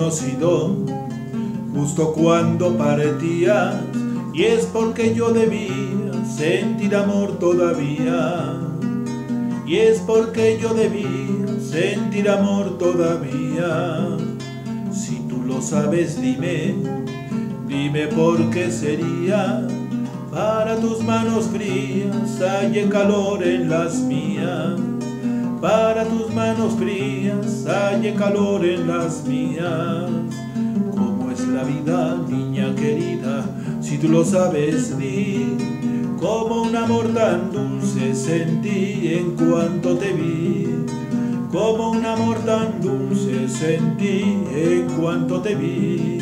conocido justo cuando partías, y es porque yo debía sentir amor todavía, y es porque yo debía sentir amor todavía. Si tú lo sabes, dime, dime por qué sería. Para tus manos frías hay calor en las mías. Para tus manos frías hay calor en las mías. ¿Cómo es la vida, niña querida? Si tú lo sabes, di. Como un amor tan dulce sentí en cuanto te vi. Como un amor tan dulce sentí en cuanto te vi.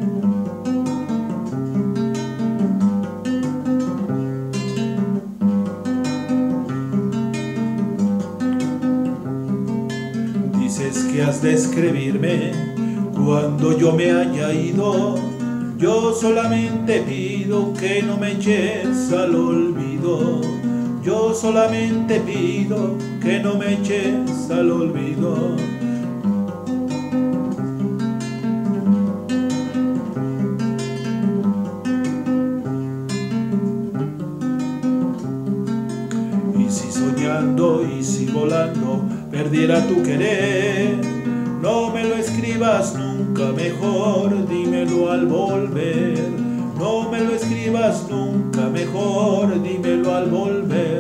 Dices que has de escribirme cuando yo me haya ido. Yo solamente pido que no me eches al olvido. Yo solamente pido que no me eches al olvido. Y si soñando y si volando perdiera tu querer, no me lo escribas nunca, mejor dímelo al volver. No me lo escribas nunca, mejor dímelo al volver.